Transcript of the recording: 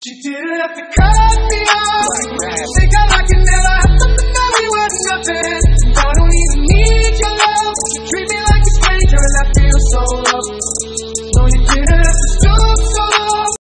She didn't have to cut me off. She got like an